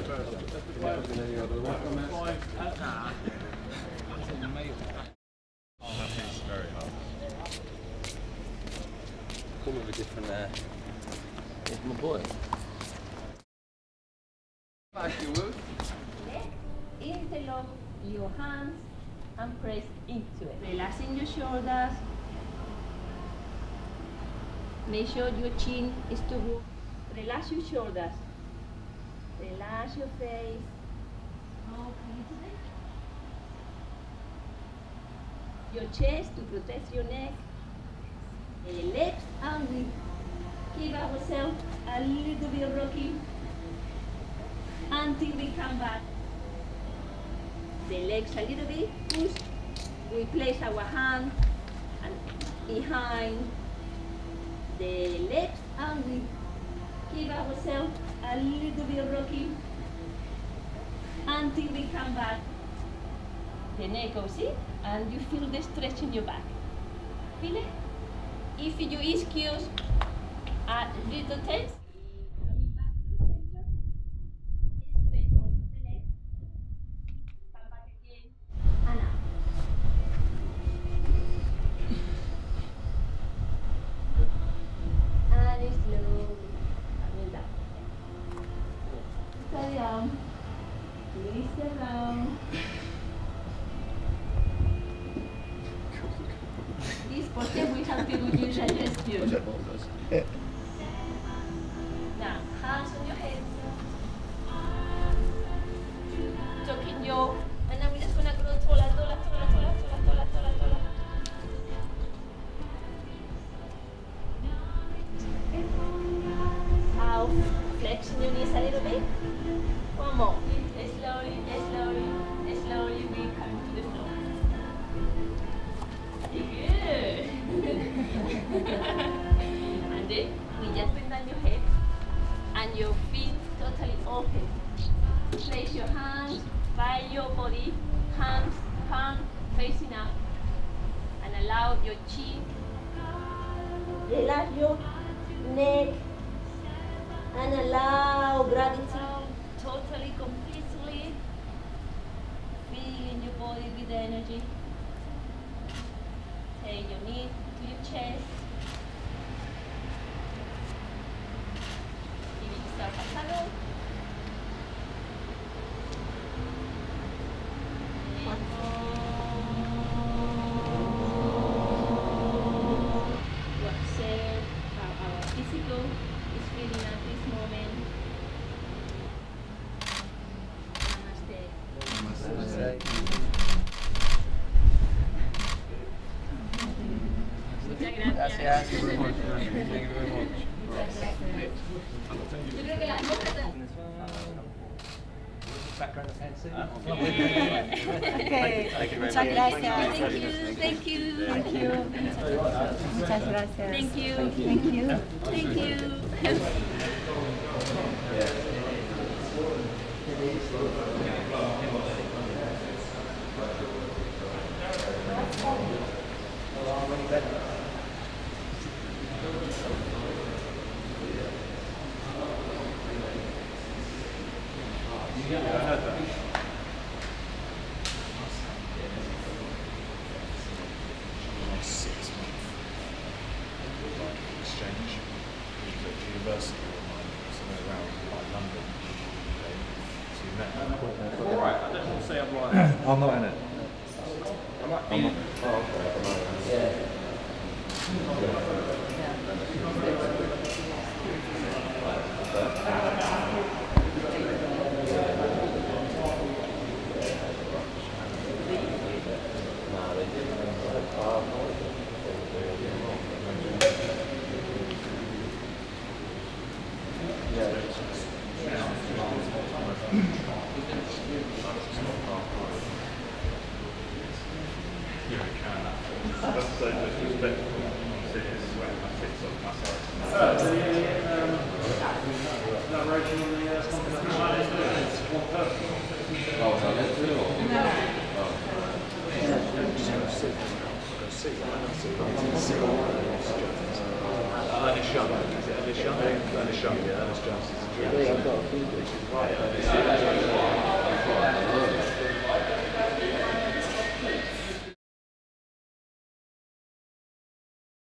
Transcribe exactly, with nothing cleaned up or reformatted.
It's very hard. Come with a different air. It's my boy. Back you would. Interlock your hands and press into it. Relaxing your shoulders. Make sure your chin is to move. Relax your shoulders. Relax your face. Your chest to protect your neck. The legs and we give ourselves a little bit of rocking until we come back. The legs a little bit push. We place our hand and behind the legs and we give ourselves a little bit of rocking until we come back. The neck goes in and you feel the stretch in your back. Feel it? If your ischios are little tense, coming back to the center, stretch also the leg, come back again, and out. And slowly coming down. Carry on, twist around. This posture we have to do usually rescue. Now, hands on your head. Tucking your, and then we're just gonna go tola, tola, tola, tola, tola, tola, tola, tola. Out, flexing your knees a little bit. One more. Slowly, slowly, slowly we come to the floor. Good. And then we just bend down your head and your feet totally open. Place your hands by your body, hands, palm facing up, and allow your chin. Relax your neck and allow gravity totally, completely feeling your body with energy. Take your knee to your chest. Give yourself a hug. To observe how our physical is feeling at this moment. Namaste. Namaste. Gracias. Thank you very much. Thank you very much. Yo creo que las cosas. Background of fancy. Okay. Muchas gracias. Thank you, thank you, Thank you. Muchas gracias. thank you, Thank you. thank you. Yeah, I heard that. Six month exchange. He was at university of mine, somewhere around like London. So you met her. Alright, I don't want to say I'm right. I'm not in it. I might be. Oh, okay. That's so disrespectful. This is where my fits on my side. So, the um, narration on the uh, it's one person. Oh, so let's do it. I like a shove. Ernest Young? Ernest Young, yeah, Ernest Jones. I've got a few, which is right.